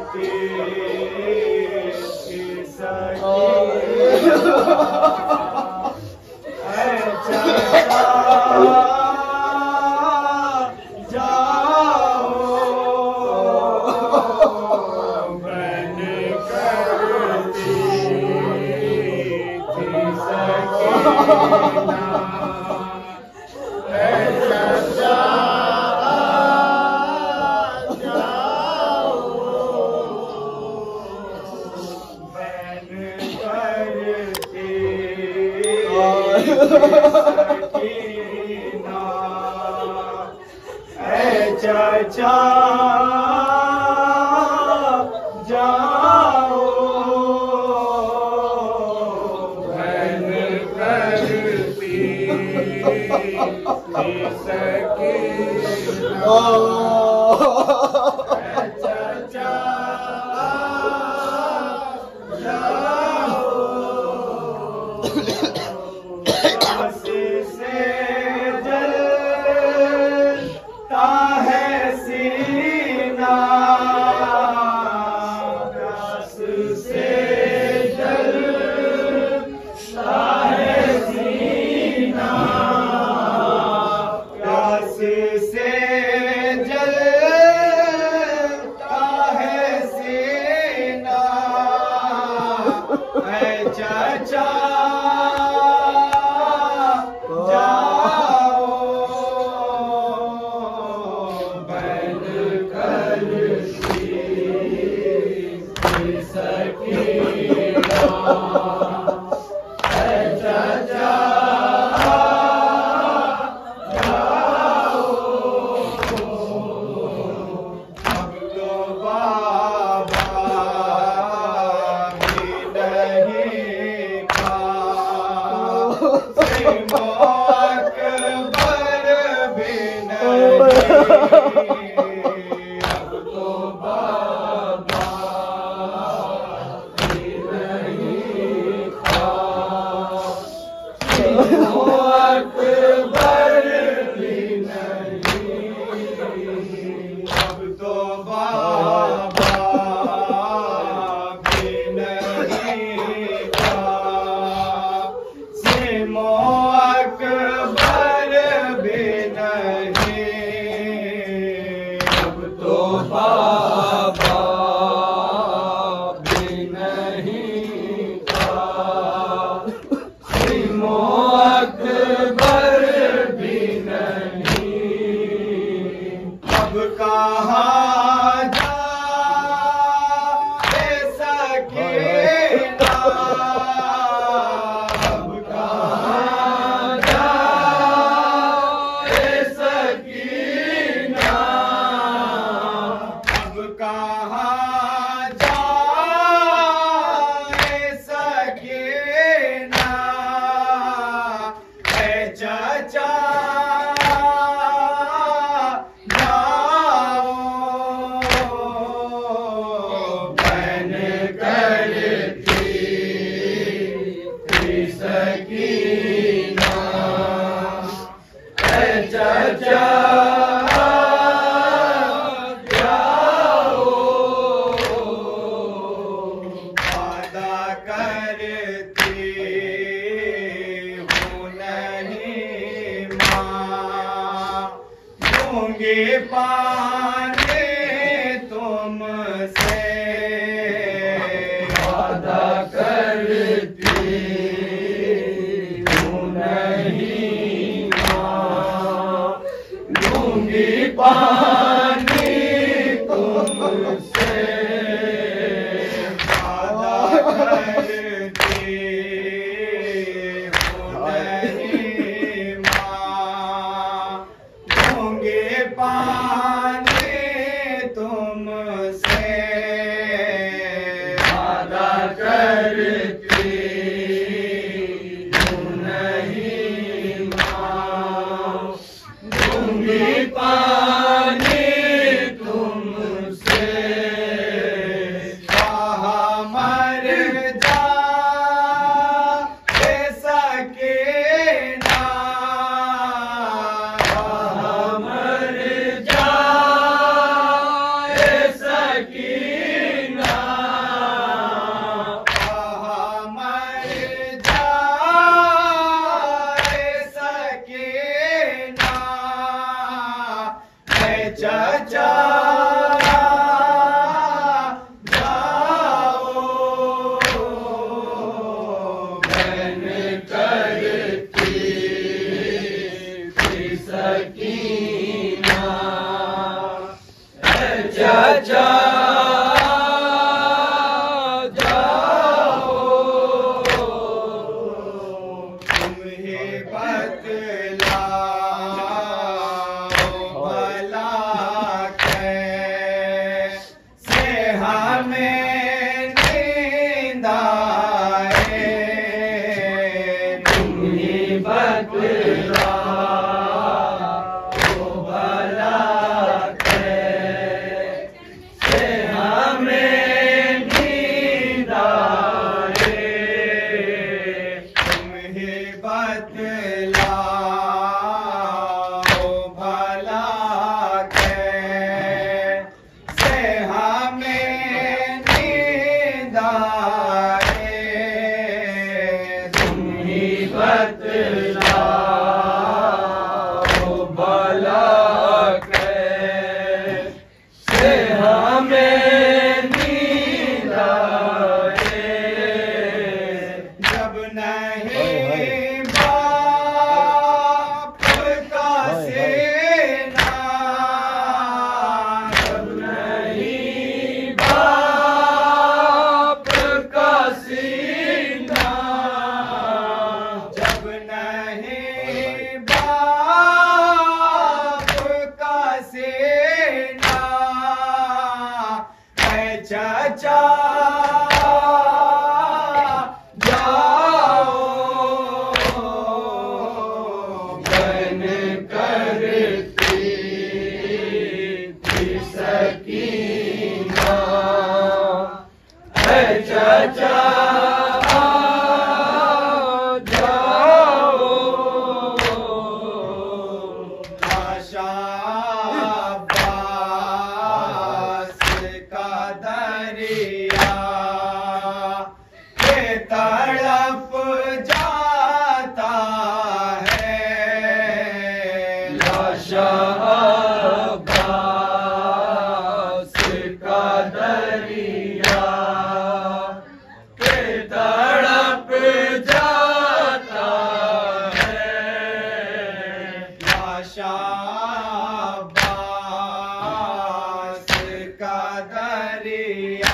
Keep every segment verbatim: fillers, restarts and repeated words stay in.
चाचा जाओ बहन करती सकीना चाचा जाओ आंसू से जलता है सीना प्यास से जलता है सीना प्यास से जलता है सीना ऐ चाचा पाने तुमसे वादा करती हूँ नहीं माँ लूंगी पानी तुमसे वादा करती हूँ नहीं माँ लूंगी पानी तुमसे वादा करती हूँ नहीं माँ लूंगी पानी तुमसे कहाँ मर जाए सकीना कहाँ मर जाए सकीना चाचा जाओ, तुम्हें बतलाओ भला कैसे हमें नींद आए, तुम्हें बतलाओ चाचा जाओ, बन करती थी सकीना, है चाचा जाओ, आशा तड़प जाता है, लाशा अब्बास का दरिया के तड़प जाता है, लाशा अब्बास का दरिया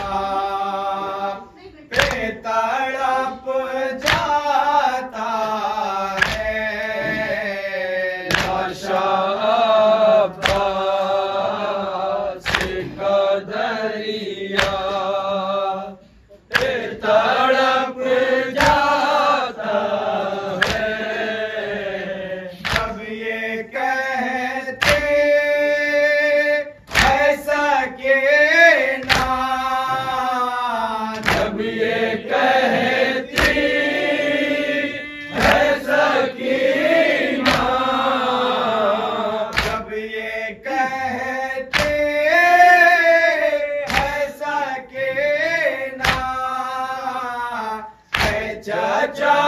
तड़प जाता है, लाशा अब्बास का दरिया तड़प जाता है। अब ये कहते ऐसा के ना, जब ये कहती है सकीना, जब ये कहते है सकीना, है चाचा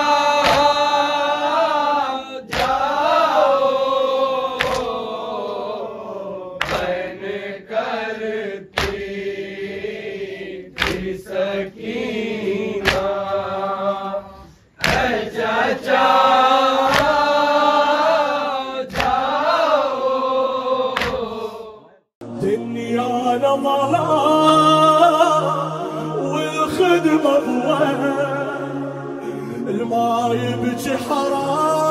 जाओ, बन करती सकीना, है चाचा जाओ। دنيا ظلام والخدمة ضوء، الما يبكي حرام